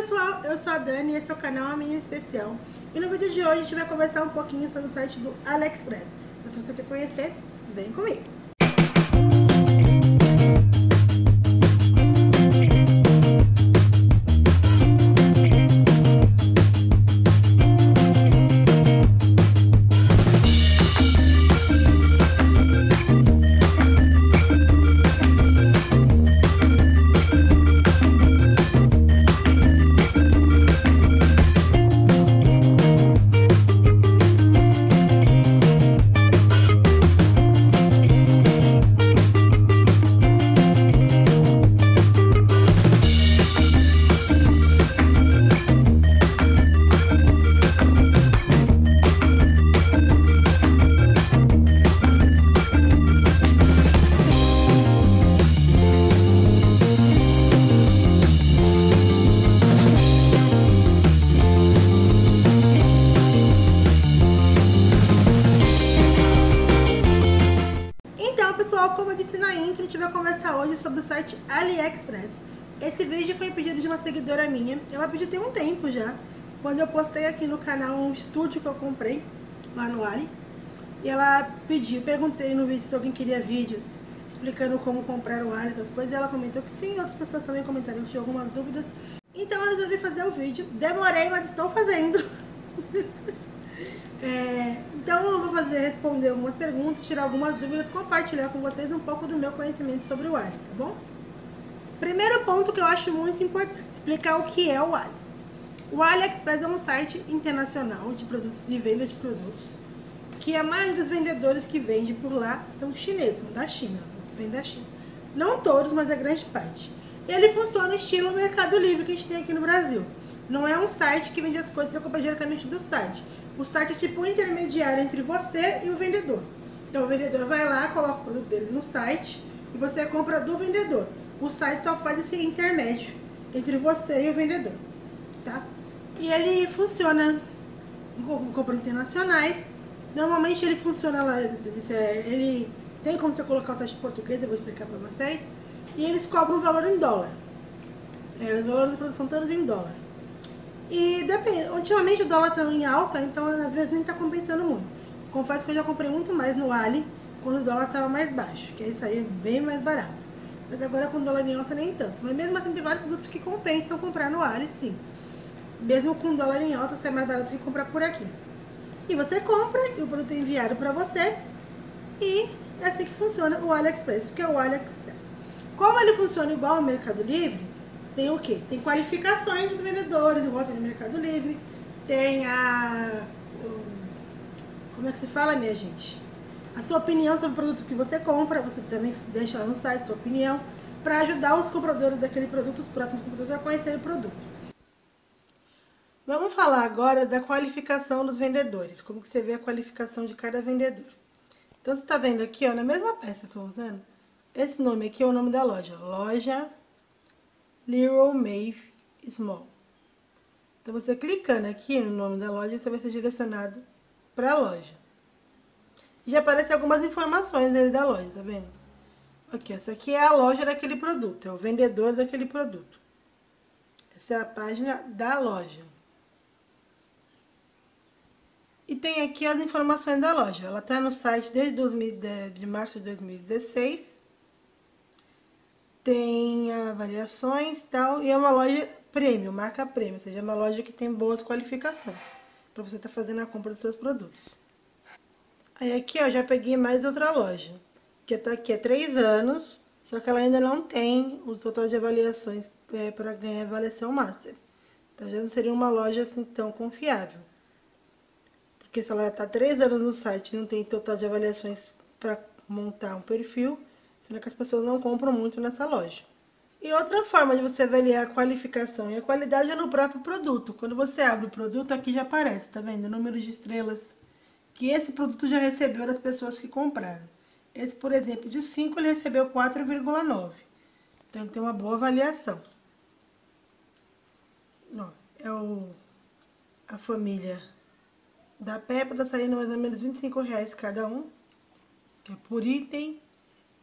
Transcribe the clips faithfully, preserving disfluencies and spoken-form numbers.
pessoal, eu sou a Dani e esse é o canal A Minha Especial. E no vídeo de hoje a gente vai conversar um pouquinho sobre o site do AliExpress. Então, se você quer conhecer, vem comigo! Como eu disse na intro, a gente vai conversar hoje sobre o site AliExpress. Esse vídeo foi um pedido de uma seguidora minha. Ela pediu tem um tempo já, quando eu postei aqui no canal um estúdio que eu comprei lá no Ali. E ela pediu, perguntei no vídeo se alguém queria vídeos explicando como comprar o Ali, essas coisas. E ela comentou que sim, outras pessoas também comentaram que tinham algumas dúvidas. Então eu resolvi fazer o vídeo. Demorei, mas estou fazendo. É, então eu vou fazer, responder algumas perguntas, tirar algumas dúvidas, compartilhar com vocês um pouco do meu conhecimento sobre o Ali, tá bom? Primeiro ponto que eu acho muito importante, explicar o que é o Ali. O AliExpress é um site internacional de produtos, de venda de produtos, que a maioria dos vendedores que vende por lá são chineses, são da China, eles vendem da China. Não todos, mas a grande parte. Ele funciona estilo Mercado Livre que a gente tem aqui no Brasil. Não é um site que vende as coisas e você compra diretamente do site. O site é tipo um intermediário entre você e o vendedor. Então o vendedor vai lá, coloca o produto dele no site e você compra do vendedor. O site só faz esse intermédio entre você e o vendedor, tá? E ele funciona com compras internacionais. Normalmente ele funciona lá, ele tem como você colocar o site em português, eu vou explicar pra vocês. E eles cobram um valor em dólar. É, os valores da produção todos em dólar. E depende, ultimamente o dólar está em alta, então às vezes nem está compensando muito. Confesso que eu já comprei muito mais no Ali quando o dólar estava mais baixo, que aí saía bem mais barato. Mas agora com o dólar em alta nem tanto. Mas mesmo assim tem vários produtos que compensam comprar no Ali, sim. Mesmo com o dólar em alta sai mais barato que comprar por aqui. E você compra e o produto é enviado para você. E é assim que funciona o AliExpress, que é o AliExpress. Como ele funciona igual ao Mercado Livre, tem o que? Tem qualificações dos vendedores, igual tem no Mercado Livre. Tem a... Como é que se fala, minha gente? A sua opinião sobre o produto que você compra. Você também deixa lá no site sua opinião, para ajudar os compradores daquele produto, os próximos compradores, a conhecer o produto. Vamos falar agora da qualificação dos vendedores. Como que você vê a qualificação de cada vendedor. Então você está vendo aqui, ó, na mesma peça que eu estou usando, esse nome aqui é o nome da loja. Loja Little Maeve Small. Então você clicando aqui no nome da loja, você vai ser direcionado para a loja. E já aparecem algumas informações aí da loja, tá vendo? Aqui, essa aqui é a loja daquele produto, é o vendedor daquele produto. Essa é a página da loja. E tem aqui as informações da loja. Ela tá no site desde dois mil, de, de março de dois mil e dezesseis. Tem avaliações e tal, e é uma loja premium, marca premium, ou seja, é uma loja que tem boas qualificações para você estar tá fazendo a compra dos seus produtos. Aí aqui, ó, já peguei mais outra loja, que tá aqui há três anos, só que ela ainda não tem o total de avaliações é, para ganhar avaliação master. Então já não seria uma loja assim tão confiável. Porque se ela tá três anos no site e não tem total de avaliações para montar um perfil, sendo que as pessoas não compram muito nessa loja. E outra forma de você avaliar a qualificação e a qualidade é no próprio produto. Quando você abre o produto, aqui já aparece, tá vendo? O número de estrelas que esse produto já recebeu das pessoas que compraram. Esse, por exemplo, de cinco, ele recebeu quatro vírgula nove. Então, ele tem uma boa avaliação. Ó, é o, a família da Peppa, tá saindo mais ou menos vinte e cinco reais cada um, que é por item.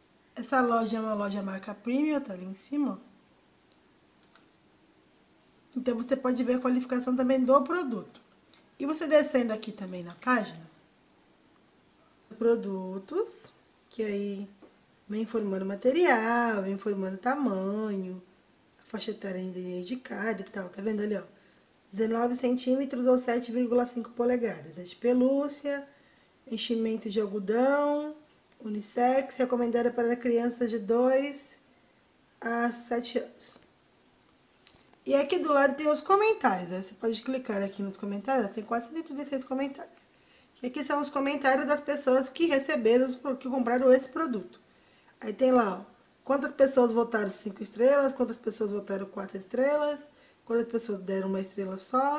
Essa loja é uma loja marca premium, tá ali em cima, ó. Então, você pode ver a qualificação também do produto. E você descendo aqui também na página, produtos, que aí vem informando material, vem informando tamanho, a faixa etária indicada e tal, tá vendo ali, ó? dezenove centímetros ou sete vírgula cinco polegadas. É de pelúcia, enchimento de algodão, unissex, recomendada para crianças de dois a sete anos. E aqui do lado tem os comentários, né? Você pode clicar aqui nos comentários, tem quase cento e trinta e seis comentários. E aqui são os comentários das pessoas que receberam, que compraram esse produto. Aí tem lá, ó, quantas pessoas votaram cinco estrelas, quantas pessoas votaram quatro estrelas, quantas pessoas deram uma estrela só.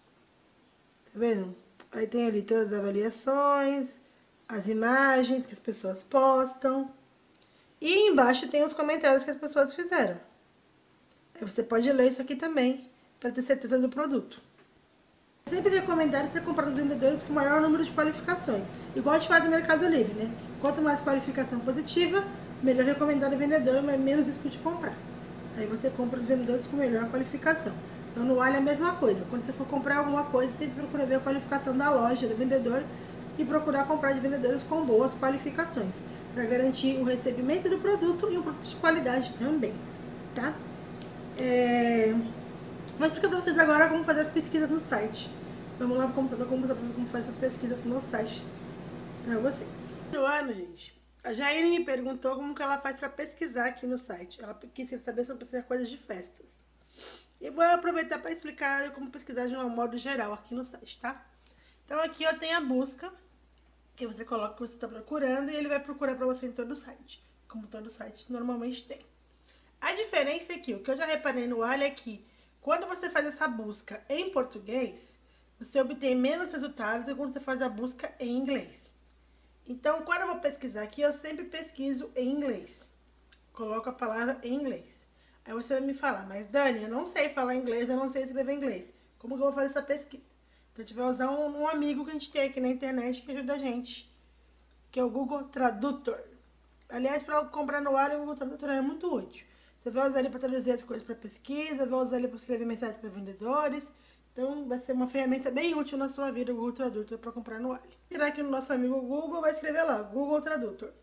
Tá vendo? Aí tem ali todas as avaliações, as imagens que as pessoas postam. E embaixo tem os comentários que as pessoas fizeram. Aí você pode ler isso aqui também, para ter certeza do produto. É sempre recomendado você comprar dos vendedores com o maior número de qualificações. Igual a gente faz no Mercado Livre, né? Quanto mais qualificação positiva, melhor recomendado o vendedor, mas menos risco de comprar. Aí você compra os vendedores com melhor qualificação. Então no alho é a mesma coisa. Quando você for comprar alguma coisa, sempre procura ver a qualificação da loja, do vendedor, e procurar comprar de vendedores com boas qualificações, para garantir o recebimento do produto e um produto de qualidade também, tá? É... Vou explicar para vocês agora como fazer as pesquisas no site. Vamos lá no computador, como fazer essas pesquisas no site para vocês. No ano, gente, a Jaine me perguntou como que ela faz para pesquisar aqui no site. Ela quis saber se eu pesquisar coisas de festas. E vou aproveitar para explicar como pesquisar de um modo geral aqui no site, tá? Então aqui eu tenho a busca, que você coloca o que você está procurando e ele vai procurar para você em todo o site, como todo site normalmente tem. A diferença é que o que eu já reparei no alho é que quando você faz essa busca em português, você obtém menos resultados do que quando você faz a busca em inglês. Então, quando eu vou pesquisar aqui, eu sempre pesquiso em inglês. Coloco a palavra em inglês. Aí você vai me falar, mas Dani, eu não sei falar inglês, eu não sei escrever inglês. Como que eu vou fazer essa pesquisa? Então, a gente vai usar um, um amigo que a gente tem aqui na internet que ajuda a gente, que é o Google Tradutor. Aliás, para comprar no alho, o Google Tradutor é muito útil. Você vai usar ele para traduzir as coisas para pesquisa, vai usar ele para escrever mensagem para vendedores. Então, vai ser uma ferramenta bem útil na sua vida, o Google Tradutor, para comprar no alho. Entrar aqui no nosso amigo Google, vai escrever lá, Google Tradutor.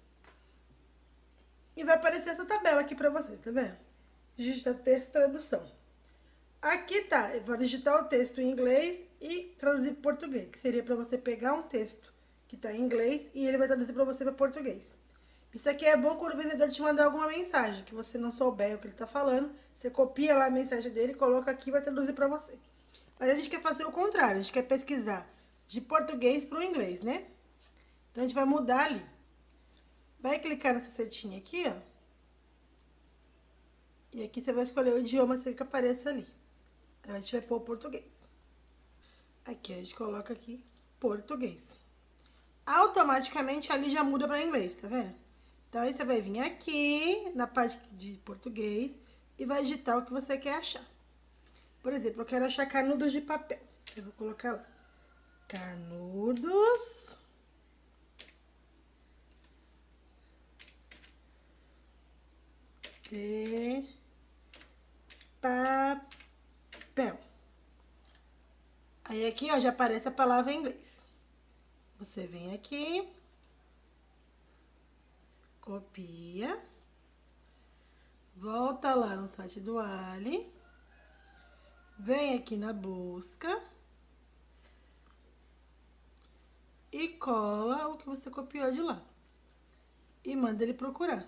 E vai aparecer essa tabela aqui para vocês, tá vendo? Digita texto, tradução. Aqui tá, eu vou digitar o texto em inglês e traduzir para português, que seria para você pegar um texto que está em inglês e ele vai traduzir para você para português. Isso aqui é bom quando o vendedor te mandar alguma mensagem, que você não souber o que ele está falando, você copia lá a mensagem dele, coloca aqui e vai traduzir para você. Mas a gente quer fazer o contrário, a gente quer pesquisar de português para o inglês, né? Então a gente vai mudar ali. Vai clicar nessa setinha aqui, ó. E aqui você vai escolher o idioma que apareça ali. Aí a gente vai pôr o português. Aqui a gente coloca aqui português. Automaticamente ali já muda para inglês, tá vendo? Então aí você vai vir aqui na parte de português e vai digitar o que você quer achar. Por exemplo, eu quero achar canudos de papel. Eu vou colocar lá. Canudos de papel. Aí aqui, ó, já aparece a palavra em inglês. Você vem aqui, copia, volta lá no site do Ali, vem aqui na busca e cola o que você copiou de lá e manda ele procurar.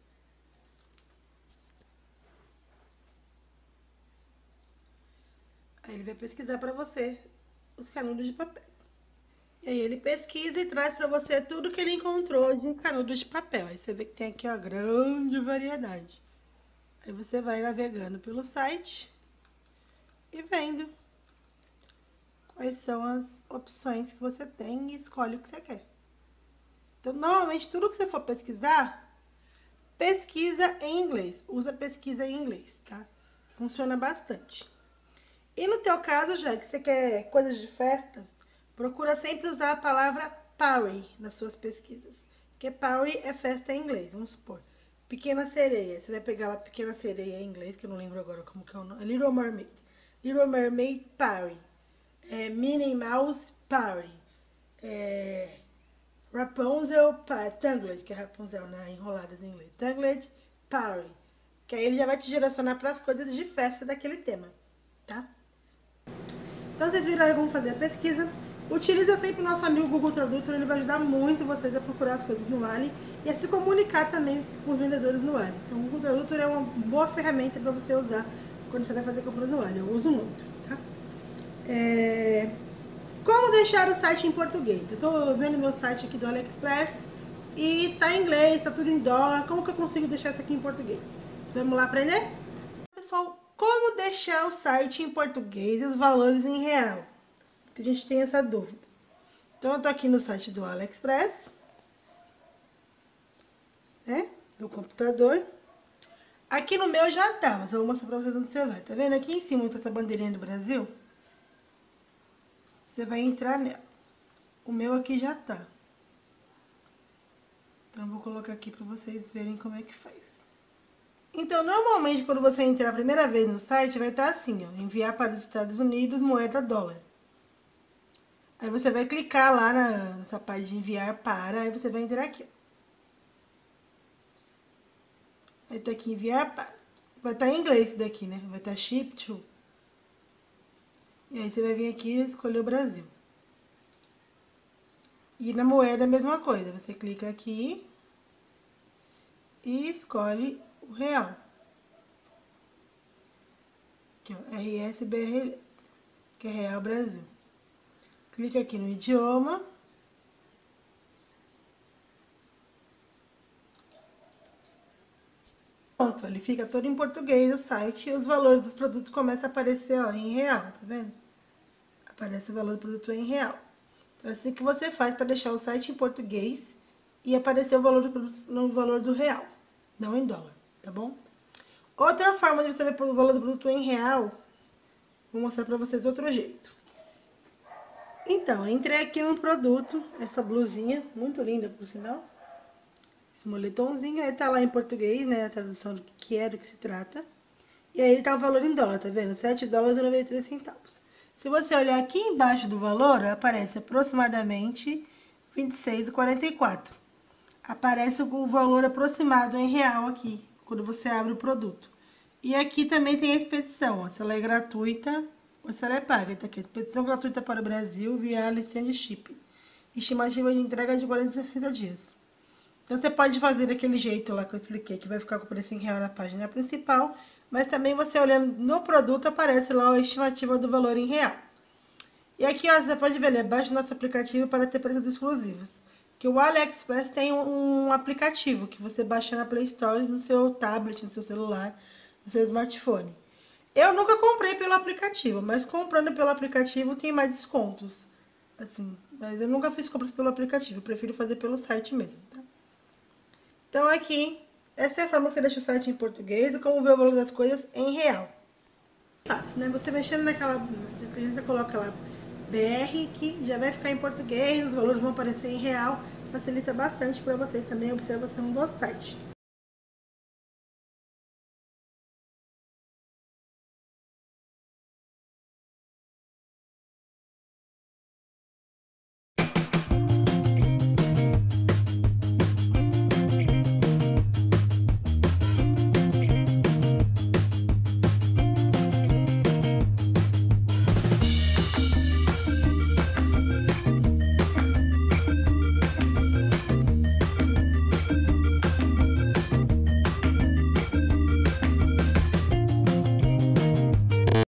Aí ele vai pesquisar para você os canudos de papéis. E aí ele pesquisa e traz para você tudo que ele encontrou de canudos de papel. Aí você vê que tem aqui uma grande variedade. Aí você vai navegando pelo site e vendo quais são as opções que você tem e escolhe o que você quer. Então, normalmente, tudo que você for pesquisar, pesquisa em inglês. Usa pesquisa em inglês, tá? Funciona bastante. E no teu caso, já que você quer coisas de festa, procura sempre usar a palavra party nas suas pesquisas. Porque party é festa em inglês, vamos supor. Pequena Sereia, você vai pegar lá Pequena Sereia em inglês, que eu não lembro agora como que é o nome. Little Mermaid. Little Mermaid Party, é, Minnie Mouse Party, é, Rapunzel Tangled, que é Rapunzel, né, enroladas em inglês, Tangled Party, que aí ele já vai te direcionar para as coisas de festa daquele tema, tá? Então vocês viram aí como fazer a pesquisa. Utiliza sempre o nosso amigo Google Tradutor, ele vai ajudar muito vocês a procurar as coisas no Wally e a se comunicar também com os vendedores no Wally. Então o Google Tradutor é uma boa ferramenta para você usar quando você vai fazer compras no Wally, eu uso muito, tá? É... Como deixar o site em português? Eu tô vendo meu site aqui do AliExpress e tá em inglês, tá tudo em dólar, como que eu consigo deixar isso aqui em português? Vamos lá aprender? Pessoal, como deixar o site em português e os valores em real? A gente tem essa dúvida. Então, eu tô aqui no site do AliExpress, né? Do computador. Aqui no meu já tá, mas eu vou mostrar pra vocês onde você vai. Tá vendo? Aqui em cima tá essa bandeirinha do Brasil. Você vai entrar nela. O meu aqui já tá. Então, eu vou colocar aqui pra vocês verem como é que faz. Então, normalmente, quando você entrar a primeira vez no site, vai estar assim, ó. Enviar para os Estados Unidos, moeda dólar. Aí você vai clicar lá na, nessa parte de enviar para, aí você vai entrar aqui. Vai estar aqui enviar para. Vai estar em inglês isso daqui, né? Vai estar ship to. E aí você vai vir aqui e escolher o Brasil. E na moeda a mesma coisa. Você clica aqui e escolhe o real. Aqui, ó, R S B R, que é Real Brasil. Clica aqui no idioma. Pronto, ele fica todo em português o site e os valores dos produtos começam a aparecer, ó, em real, tá vendo? Aparece o valor do produto em real. Então é assim que você faz para deixar o site em português e aparecer o valor do produto no valor do real, não em dólar, tá bom? Outra forma de você ver o valor do produto em real, vou mostrar pra vocês outro jeito. Então, entrei aqui no produto, essa blusinha, muito linda por sinal. Esse moletomzinho, aí tá lá em português, né, a tradução do que é, do que se trata. E aí tá o valor em dólar, tá vendo? sete dólares e noventa e três centavos. Se você olhar aqui embaixo do valor, aparece aproximadamente vinte e seis reais e quarenta e quatro centavos. Aparece o valor aproximado em real aqui, quando você abre o produto. E aqui também tem a expedição, ó, se ela é gratuita ou se ela é paga. Tá aqui, expedição gratuita para o Brasil via Alexandre Shipping. Estimativa de entrega de quarenta a sessenta dias. Então, você pode fazer daquele jeito lá que eu expliquei, que vai ficar com o preço em real na página principal, mas também você olhando no produto, aparece lá a estimativa do valor em real. E aqui, ó, você pode ver, né, baixe o nosso aplicativo para ter preços exclusivos. Que o AliExpress tem um, um aplicativo que você baixa na Play Store, no seu tablet, no seu celular, no seu smartphone. Eu nunca comprei pelo aplicativo, mas comprando pelo aplicativo tem mais descontos. Assim, mas eu nunca fiz compras pelo aplicativo, eu prefiro fazer pelo site mesmo, tá? Então, aqui, essa é a forma que você deixa o site em português e como ver o valor das coisas em real. Fácil, né? Você mexendo naquela... Você coloca lá B R, que já vai ficar em português, os valores vão aparecer em real. Facilita bastante para vocês também a observação do site.